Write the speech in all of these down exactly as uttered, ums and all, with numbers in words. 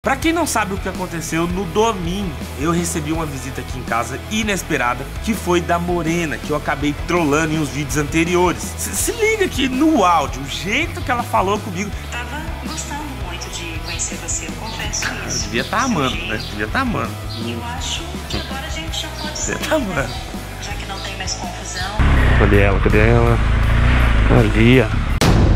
Pra quem não sabe o que aconteceu, no domingo eu recebi uma visita aqui em casa inesperada, que foi da Morena, que eu acabei trollando em uns vídeos anteriores. Se, se liga aqui no áudio, o jeito que ela falou comigo. Tava gostando muito de conhecer você, eu confesso Cara, isso. eu devia estar tá amando, né? Devia estar tá amando. Eu acho que agora a gente já pode sair, tá amando. né? Já que não tem mais confusão. Cadê ela? Cadê ela? Ali, ó.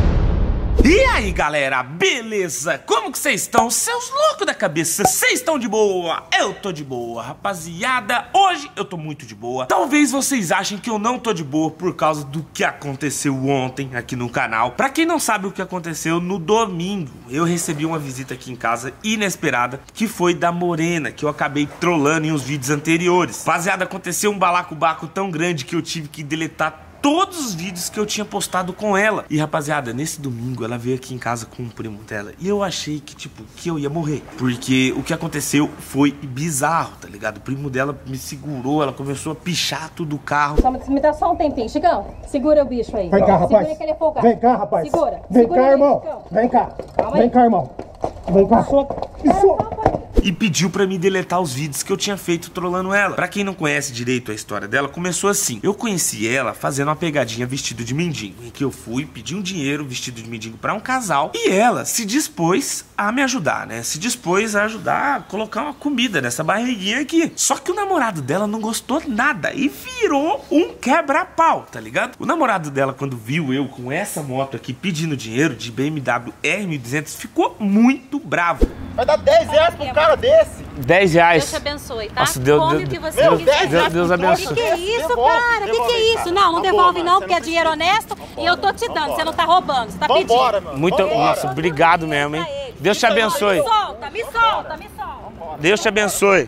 E aí galera, beleza? Como que vocês estão? Seus loucos da cabeça, vocês estão de boa? Eu tô de boa, rapaziada. Hoje eu tô muito de boa. Talvez vocês achem que eu não tô de boa por causa do que aconteceu ontem aqui no canal. Pra quem não sabe o que aconteceu, no domingo eu recebi uma visita aqui em casa inesperada, que foi da Morena, que eu acabei trollando em uns vídeos anteriores. Rapaziada, aconteceu um balacobaco tão grande que eu tive que deletar todos os vídeos que eu tinha postado com ela. E rapaziada, nesse domingo ela veio aqui em casa com o primo dela e eu achei que, tipo, que eu ia morrer, porque o que aconteceu foi bizarro, tá ligado? O primo dela me segurou, ela começou a pichar tudo o carro. Só, me dá só um tempinho, Chicão. Segura o bicho aí. Vem cá, rapaz. Segura que ele é folgado. Vem cá, rapaz. Segura. Vem Segura cá, ele, irmão. Chicão. Vem cá. Calma Vem aí. cá, irmão. Vem cá. Isso. E pediu pra mim deletar os vídeos que eu tinha feito trollando ela. Pra quem não conhece direito a história dela, começou assim. Eu conheci ela fazendo uma pegadinha vestido de mendigo, em que eu fui pedir um dinheiro vestido de mendigo pra um casal, e ela se dispôs a me ajudar, né? Se dispôs a ajudar a colocar uma comida nessa barriguinha aqui. Só que o namorado dela não gostou nada e virou um quebra-pau, tá ligado? O namorado dela, quando viu eu com essa moto aqui pedindo dinheiro de B M W R mil e duzentos, ficou muito bravo. Vai dar dez reais pro cara desse. dez reais. Deus te abençoe, tá? Nossa, Deus, Come Deus, o que você Meu, quiser. dez Deus, reais Deus pro abençoe. trouxa Que que é desse. isso, Devolve, cara? Que que devolve, é isso? cara. Não, não Vambora, devolve mano, não, você porque é não dinheiro precisa. honesto Vambora. e eu tô te dando. Vambora. Você não tá roubando, você tá pedindo. Vambora, mano. Muito, Vambora. nossa, obrigado mesmo, hein? Deus te abençoe. Me solta, me solta, me solta. Deus te abençoe.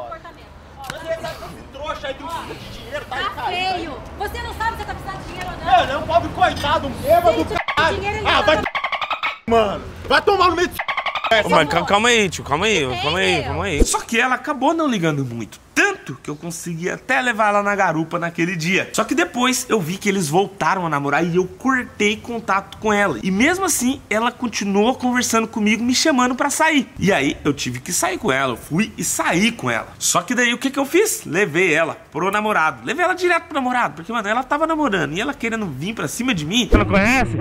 Esse trouxa aí tem um fundo de dinheiro, tá aí, Tá cara. feio. Você não sabe se você tá precisando de dinheiro ou não. Ele é um pobre coitado, um bêbado Se do tiver caralho. dinheiro, ele Ah, não vai tá- mano. Vai tomar no meio de Ô, mas cal- calma aí, tio, calma aí, Tem, calma aí, meu. calma aí. Só que ela acabou não ligando muito, tanto que eu consegui até levar ela na garupa naquele dia. Só que depois eu vi que eles voltaram a namorar e eu cortei contato com ela. E mesmo assim, ela continuou conversando comigo, me chamando pra sair. E aí eu tive que sair com ela, eu fui e saí com ela. Só que daí o que que eu fiz? Levei ela pro namorado. Levei ela direto pro namorado, porque, mano, ela tava namorando e ela querendo vir pra cima de mim. Você não conhece?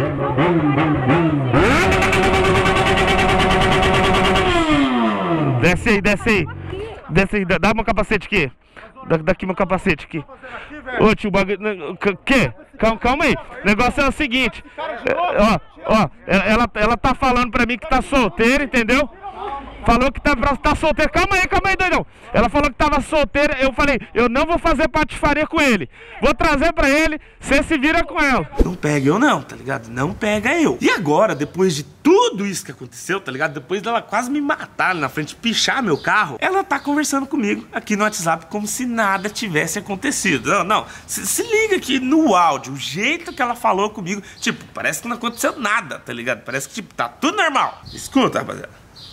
Desce aí, desce aí. Desce aí, dá dá meu capacete aqui. Dá, daqui meu capacete aqui. Ô tio, bagulho. Que? Calma, calma aí. O negócio é o seguinte. É, ó, ó, ela, ela tá falando pra mim que tá solteira, entendeu? Falou que tá, tá solteira. Calma aí, calma aí, doidão. Ela falou que tava solteira. Eu falei, eu não vou fazer patifaria com ele. Vou trazer pra ele, você se vira com ela. Não pega eu não, tá ligado? Não pega eu. E agora, depois de tudo isso que aconteceu, tá ligado? Depois dela quase me matar ali na frente, pichar meu carro, ela tá conversando comigo aqui no WhatsApp como se nada tivesse acontecido. Não, não, se, se liga aqui no áudio, o jeito que ela falou comigo, tipo, parece que não aconteceu nada, tá ligado? Parece que, tipo, tá tudo normal. Escuta, rapaziada.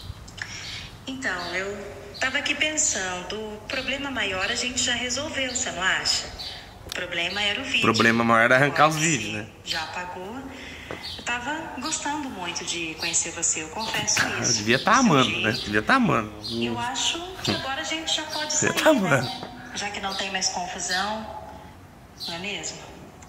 Então, eu tava aqui pensando, o problema maior a gente já resolveu, você não acha? O problema era o vídeo. O problema maior era arrancar os Agora, vídeos, se né? Já apagou. Eu tava gostando muito de conhecer você, eu confesso Eu isso. devia estar tá Do seu amando, né? jeito. Devia estar tá amando. Eu acho que agora a gente já pode Você sair, tá né? amando. Já que não tem mais confusão, não é mesmo?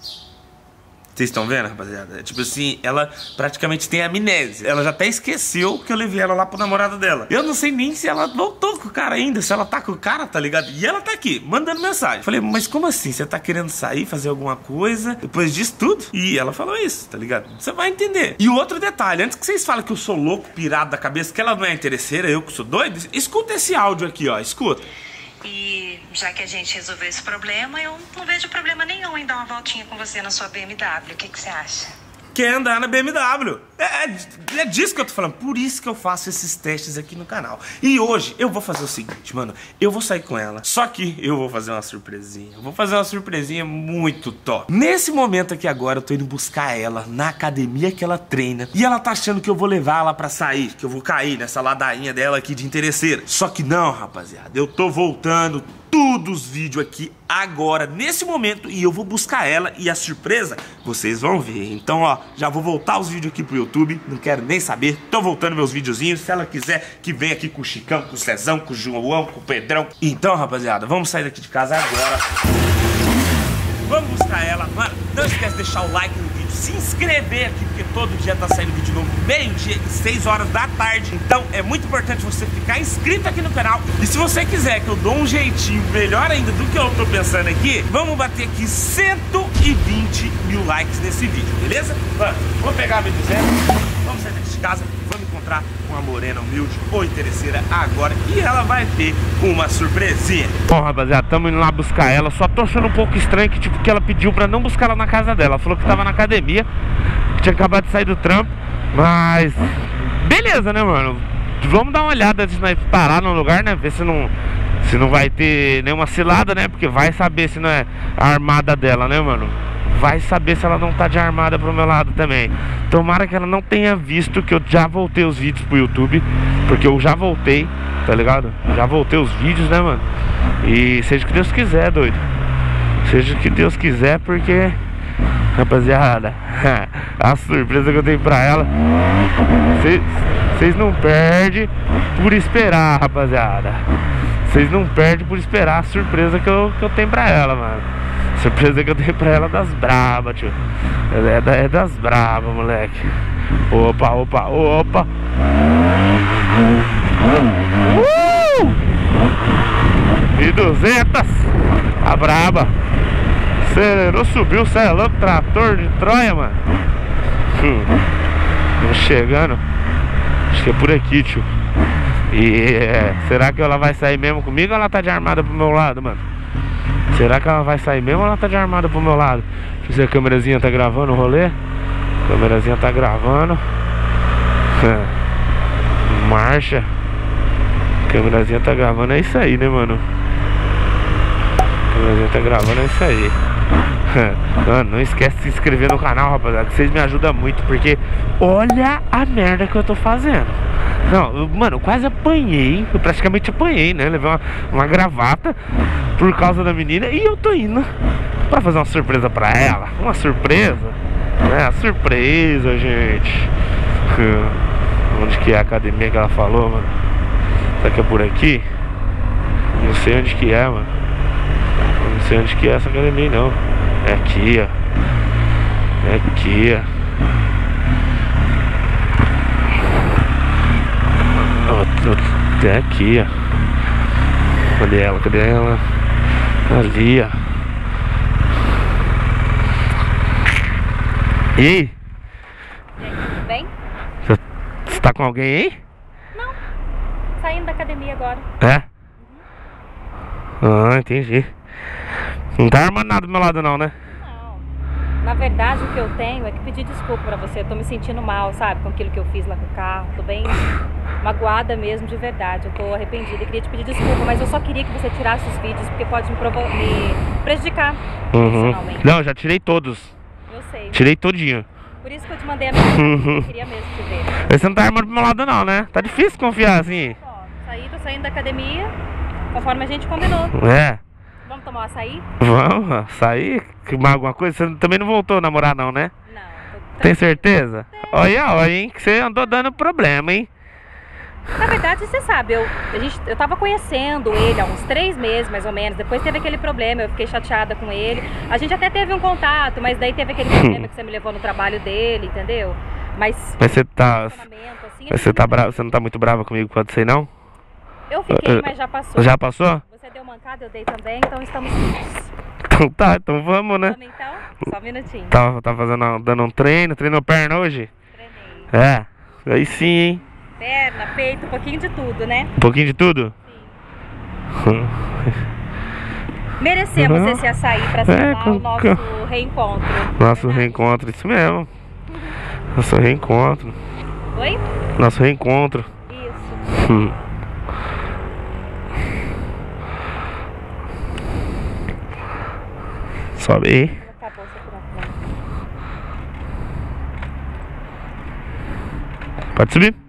Vocês estão vendo, rapaziada? Tipo assim, ela praticamente tem amnésia. Ela já até esqueceu que eu levei ela lá pro namorado dela. Eu não sei nem se ela voltou com o cara ainda, se ela tá com o cara, tá ligado? E ela tá aqui, mandando mensagem. Falei, mas como assim? Você tá querendo sair, fazer alguma coisa depois disso tudo? E ela falou isso, tá ligado? Você vai entender. E o outro detalhe, antes que vocês falem que eu sou louco, pirado da cabeça, que ela não é interesseira, eu que sou doido, escuta esse áudio aqui, ó, escuta. E já que a gente resolveu esse problema, eu não vejo problema nenhum em dar uma voltinha com você na sua B M W. O que que você acha? Quer andar na B M W. É, é, é disso que eu tô falando. Por isso que eu faço esses testes aqui no canal. E hoje eu vou fazer o seguinte, mano. Eu vou sair com ela. Só que eu vou fazer uma surpresinha. Eu vou fazer uma surpresinha muito top. Nesse momento aqui agora, eu tô indo buscar ela na academia que ela treina. E ela tá achando que eu vou levar ela pra sair. Que eu vou cair nessa ladainha dela aqui de interesseira. Só que não, rapaziada. Eu tô voltando todos os vídeos aqui agora, nesse momento, e eu vou buscar ela e a surpresa vocês vão ver. Então, ó, já vou voltar os vídeos aqui pro YouTube, não quero nem saber, tô voltando meus videozinhos. Se ela quiser que venha aqui com o Chicão, com o Cezão, com o João, com o Pedrão. Então, rapaziada, vamos sair daqui de casa agora. Vamos buscar ela, mano. Não esquece de deixar o like no vídeo, se inscrever aqui, porque todo dia tá saindo vídeo novo, meio-dia e seis horas da tarde. Então é muito importante você ficar inscrito aqui no canal. E se você quiser que eu dou um jeitinho melhor ainda do que eu tô pensando aqui, vamos bater aqui cento e vinte mil likes nesse vídeo, beleza? Mano, vou pegar a minha duzenta, vamos sair daqui de casa, vamos encontrar uma morena humilde ou interesseira agora e ela vai ter uma surpresinha. Bom, rapaziada, estamos indo lá buscar ela. Só tô achando um pouco estranho que, tipo, que ela pediu pra não buscar ela na casa dela. Ela falou que tava na academia, que tinha acabado de sair do trampo. Mas beleza, né, mano? Vamos dar uma olhada antes de nós parar no lugar, né? Ver se não, se não vai ter nenhuma cilada, né? Porque vai saber se não é a armada dela, né, mano? Vai saber se ela não tá de armada pro meu lado também. Tomara que ela não tenha visto que eu já voltei os vídeos pro YouTube, porque eu já voltei, tá ligado? Já voltei os vídeos, né, mano? E seja o que Deus quiser, doido. Seja o que Deus quiser, porque, rapaziada, a surpresa que eu tenho pra ela, vocês não perdem por esperar, rapaziada. Vocês não perdem por esperar a surpresa que eu, que eu tenho pra ela, mano. Surpresa que eu dei pra ela das braba, tio. É, da, é das braba, moleque. Opa, opa, opa. Uh! E duzentas. A braba. Acelerou, subiu, saiu louco. Trator de Troia, mano. Hum. Vamos chegando. Acho que é por aqui, tio. E é, será que ela vai sair mesmo comigo ou ela tá de armada pro meu lado, mano? Será que ela vai sair mesmo ou ela tá de armada pro meu lado? Deixa eu ver se a câmerazinha tá gravando o rolê. A câmerazinha tá gravando. Marcha. A câmerazinha tá gravando, é isso aí, né, mano? A câmerazinha tá gravando, é isso aí. Mano, não esquece de se inscrever no canal, rapaziada, que vocês me ajudam muito, porque olha a merda que eu tô fazendo. Não, eu, mano, eu quase apanhei. Eu praticamente apanhei, né? Levei uma, uma gravata por causa da menina. E eu tô indo pra fazer uma surpresa pra ela. Uma surpresa, né? Surpresa, gente. Onde que é a academia que ela falou, mano? Será que é por aqui? Não sei onde que é, mano. Não sei onde que é essa academia, não. É aqui, ó. É aqui, ó. Até aqui, ó. Cadê ela? Cadê ela? Ali, ó. E aí? E aí, tudo bem? Você tá com alguém aí? Não. Saindo da academia agora. É? Uhum. Ah, entendi. Não tá armando nada do meu lado não, né? Na verdade, o que eu tenho é que pedir desculpa pra você. Eu tô me sentindo mal, sabe? Com aquilo que eu fiz lá com o carro. Tô bem magoada mesmo, de verdade. Eu tô arrependida e queria te pedir desculpa. Mas eu só queria que você tirasse os vídeos, porque pode me, provo me prejudicar uhum. emocionalmente. Não, já tirei todos. Eu sei. Tirei todinho. Por isso que eu te mandei a mensagem. Eu queria mesmo te ver. Você não tá armando pro meu lado não, né? Tá difícil confiar assim. Ó, saí, tô saindo da academia, conforme a gente combinou. É. Vamos tomar um açaí? Vamos, sair? Mais alguma coisa? Você também não voltou a namorar não, né? Não. Tô... Tem certeza? Olha, olha, hein? Que você andou dando problema, hein? Na verdade, você sabe, eu, a gente, eu tava conhecendo ele há uns três meses, mais ou menos. Depois teve aquele problema, eu fiquei chateada com ele. A gente até teve um contato, mas daí teve aquele problema que você me levou no trabalho dele, entendeu? Mas... Mas você tá... Assim, mas você tá brava, você não tá muito brava comigo quando sei não? Eu fiquei, mas já passou. Já passou? Você deu mancada, eu dei também, então estamos juntos. Então tá, então vamos, né? Vamos então? Só um minutinho. Tá, tá fazendo, dando um treino, treinou perna hoje? Treinei. É, aí sim, hein? Perna, peito, um pouquinho de tudo, né? Um pouquinho de tudo? Sim. Merecemos uhum. esse açaí pra selar é, o nosso reencontro. Nosso reencontro, isso mesmo. Nosso reencontro. Oi? Nosso reencontro. Isso. Hum. Sobe aí. Pode subir.